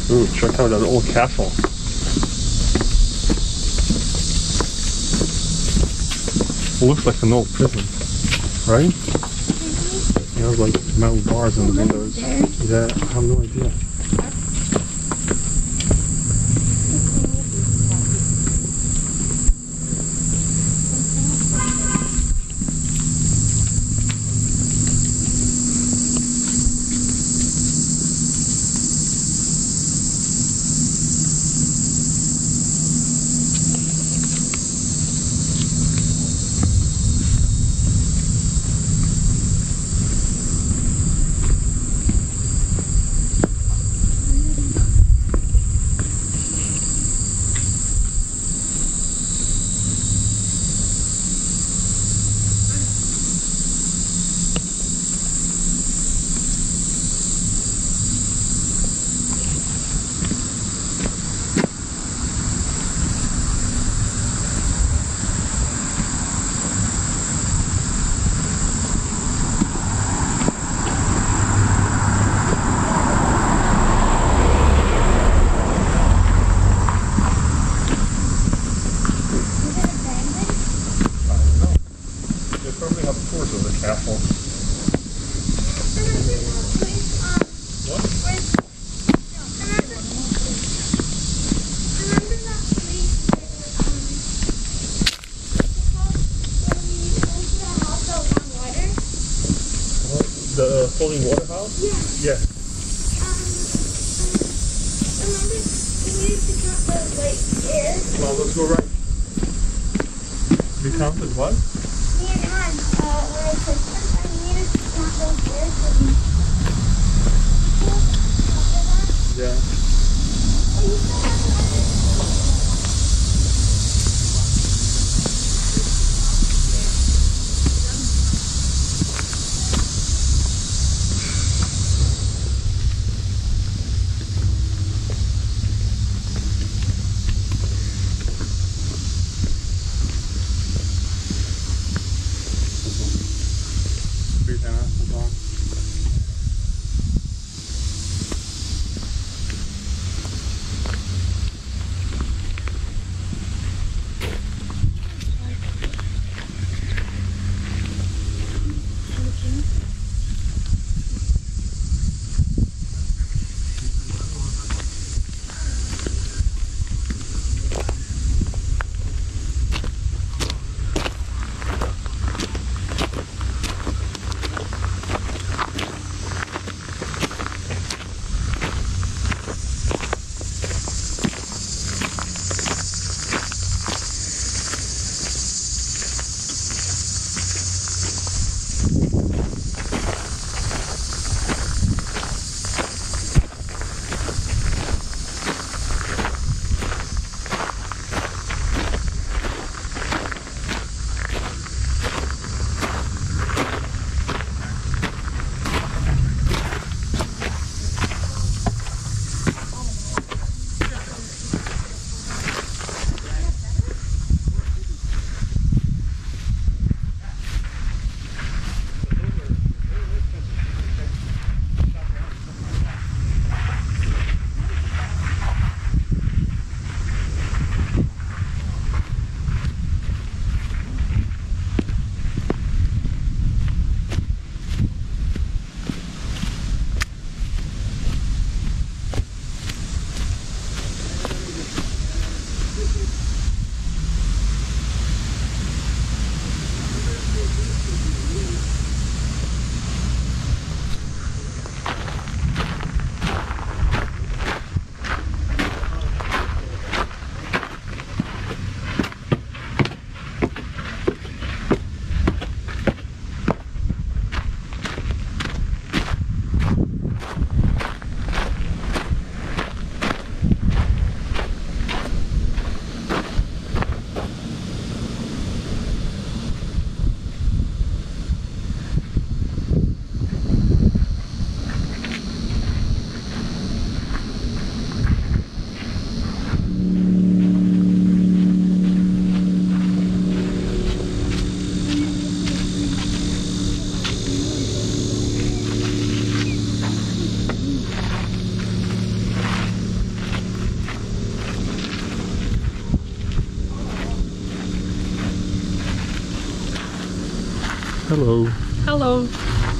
Ooh, check out that old castle. It looks like an old prison, right? It has like metal bars in the windows. Yeah, I have no idea. The floating water house? Yeah. Yeah. Remember, we used to count the stairs? Well, let's go right. We counted what? Me and Han, when I took them, I needed to count those stairs with me. Yeah. Hello. Hello.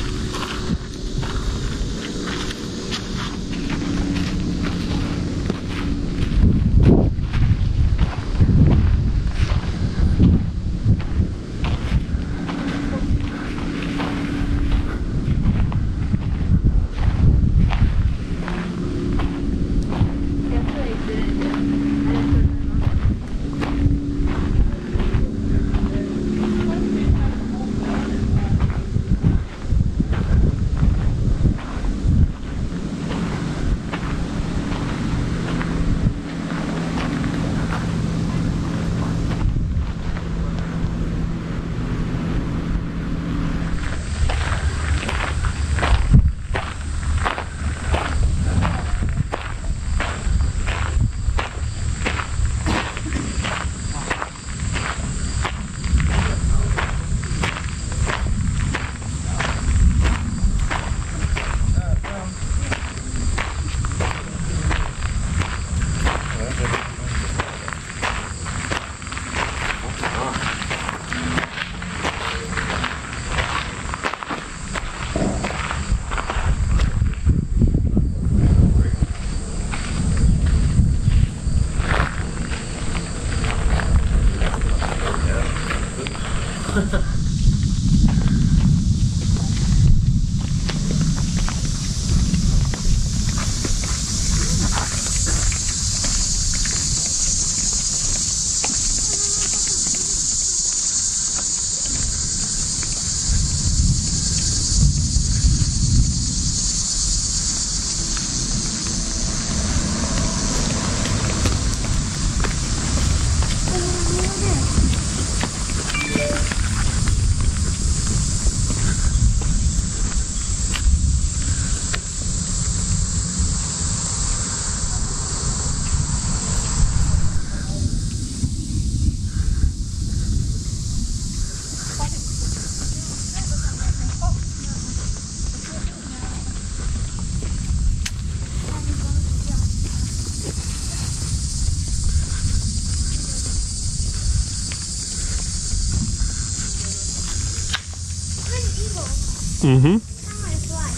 Mm-hmm. I want to fly.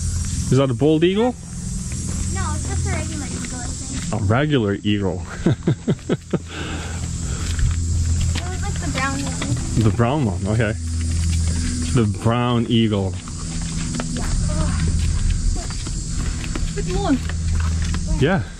Is that a bald eagle? No, it's just a regular eagle, I think. A regular eagle. It was like the brown one. The brown one, okay. The brown eagle. Yeah. Good morning. Yeah.